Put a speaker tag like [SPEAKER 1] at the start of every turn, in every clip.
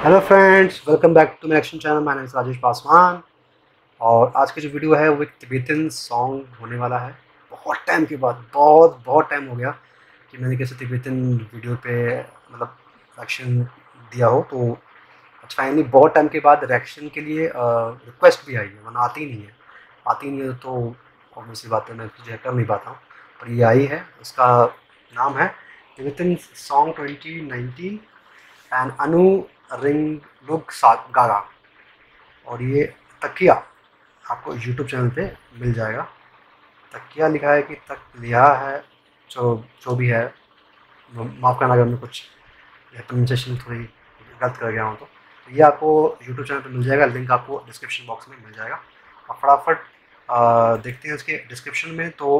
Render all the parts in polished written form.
[SPEAKER 1] Hello friends, welcome back to my action channel. My name is Rajesh Paswan. और आज की जो वीडियो है वो एक तिब्बतन सॉन्ग होने वाला है। बहुत टाइम के बाद, बहुत टाइम हो गया कि मैंने किसी तिब्बतन वीडियो पे मतलब रिएक्शन दिया हो। तो फाइनली बहुत टाइम के बाद रिएक्शन के लिए रिक्वेस्ट भी आई है, वरना आती नहीं है तो ऑब्वियसली बात है, मैं तुझे कर नहीं पाता हूँ। पर ये आई है, उसका नाम है तिब्बतन सॉन्ग 2019 एंड अनु रिंग लुक गागा। और ये तकिया आपको यूट्यूब चैनल पे मिल जाएगा। तकिया लिखा है कि तक लिया है, जो भी है माफ़ करना अगर मैं कुछ प्रोनाउंसिएशन थोड़ी गलत कर गया हूँ तो ये आपको यूट्यूब चैनल पे मिल जाएगा। लिंक आपको डिस्क्रिप्शन बॉक्स में मिल जाएगा। और फटाफट देखते हैं उसके डिस्क्रिप्शन में। तो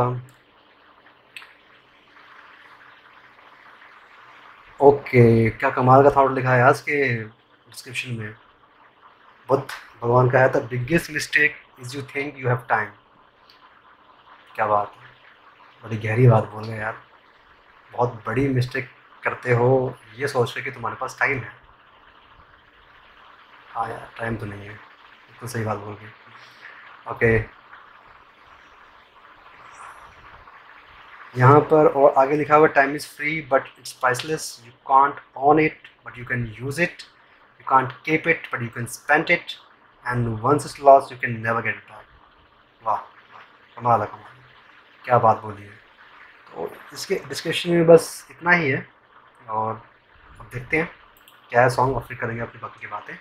[SPEAKER 1] ओके, क्या कमाल का थॉट लिखा है आज के डिस्क्रिप्शन में। बुद्ध भगवान का है, the biggest mistake is you think you have time. क्या बात है, बड़ी गहरी बात बोल रहे यार। बहुत बड़ी मिस्टेक करते हो ये सोच के कि तुम्हारे पास टाइम है। हाँ यार, टाइम तो नहीं है, बिल्कुल सही बात बोल के। ओके, यहाँ पर और आगे लिखा हुआ time is free but it's priceless. You can't own it but you can use it. You can't keep it but you can spend it. And once it's lost you can never get it back. वाह, कमाल है, कमाल, क्या बात बोली है। तो इसके डिस्क्रिप्शन में बस इतना ही है। और अब देखते हैं क्या है सॉन्ग, और फिर करेंगे अपनी बाकी की बातें।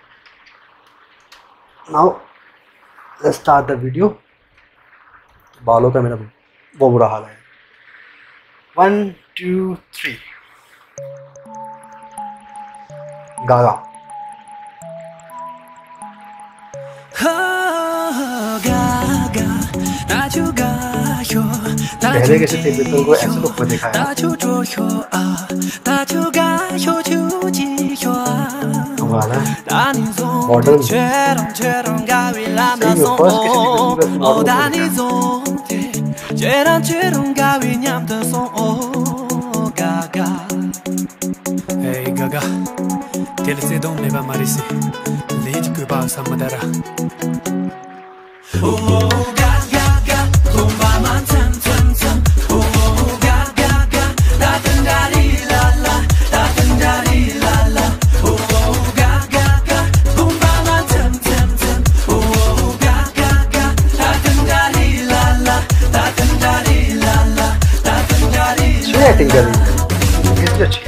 [SPEAKER 1] Now let's start the video. बालों का मेरा वो बुरा हाल है। 1 2 3 गागा। पहले किसी तिब्बतन को ऐसे लुक में देखा है। हमारा मॉडर्न सही में फर्स्ट किसी तिब्बतन को ऐसे
[SPEAKER 2] Hey Gaga, telese dom ne va marisi, lead que ba samadara. Oh Gaga, kumba man tam. Oh Gaga, da dendari la la, da dendari la la. Oh Gaga, kumba man tam. Oh Gaga, da dendari la la, da dendari la la, da dendari.
[SPEAKER 1] अच्छी acting कर रही है, कितनी अच्छी है।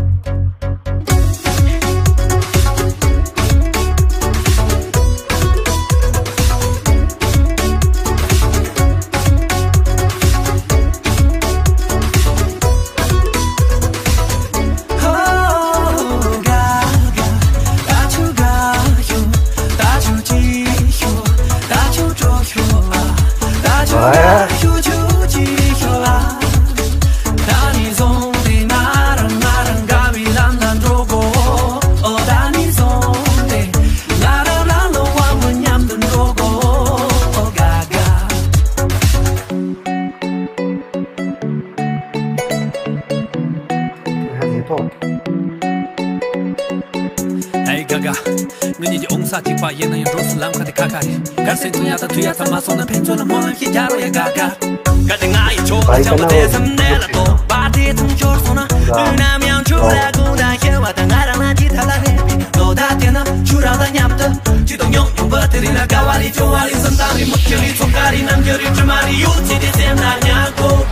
[SPEAKER 2] Hey Gaga, 눈이 옹사직 봐 얘는 로슬람 카드 카카리 갈센투냐다 투야타 마소는 펜조는 모는 히자로야 가가 가등아이 조가 잡아대서 내라도 바디 통조소나 은하면 주라고 다 해와 당하라나 지탈라네 너다 되나 주라다 냠다 지동용 용버들이나 가와리 조와리 선담이 목결이 손가리 남결이 주말이 유지리 셈나냐고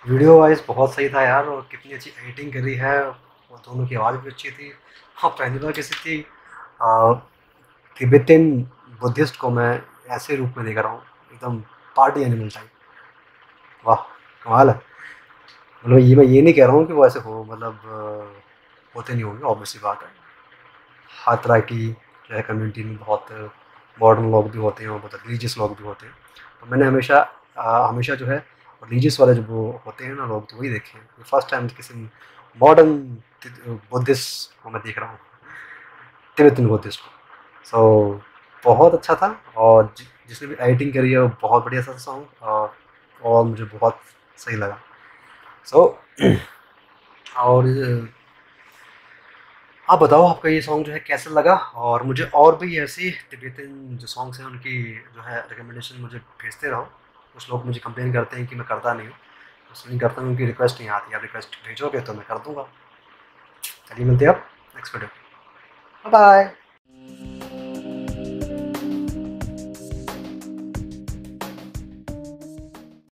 [SPEAKER 1] video wise बहुत सही था यार, और कितनी अच्छी एडिटिंग करी है, और दोनों की आवाज़ भी अच्छी थी। हाँ, पहली बार किसी थी तिब्बतन बुद्धिस्ट को मैं ऐसे रूप में देख रहा हूँ, एकदम पार्टी एनिमल टाइप। वाह, कमाल है। मतलब ये मैं ये नहीं कह रहा हूँ कि वो ऐसे हो, मतलब होते नहीं होंगे, ऑब्वियसली बात है। हर तरह की जो है कम्युनिटी में बहुत मॉडर्न लोग भी होते हैं और बहुत रिलीजियस लोग भी होते हैं। तो मैंने हमेशा हमेशा जो है रिलीजियस वाले जो वो होते हैं ना लोग, तो वही देखे हैं। फर्स्ट टाइम किसी मॉडर्न बुद्धिस्ट को मैं देख रहा हूँ, तिब्बतन बुद्धिस्ट को। सो बहुत अच्छा था, और जिसने भी एडिटिंग करी है वो बहुत बढ़िया सा सॉन्ग, और मुझे बहुत सही लगा। सो और आप बताओ आपका ये सॉन्ग जो है कैसा लगा, और मुझे और भी ऐसी तिब्बतन जो सॉन्ग्स हैं उनकी जो है रिकमेंडेशन मुझे भेजते रहो। कुछ लोग मुझे कंप्लेन करते हैं कि मैं करता नहीं हूँ, इसलिए नहीं करता हूँ, उनकी रिक्वेस्ट नहीं आती। आप रिक्वेस्ट भेजोगे तो मैं कर दूँगा। चलिए मिलते हैं अब नेक्स्ट वीडियो। Bye bye.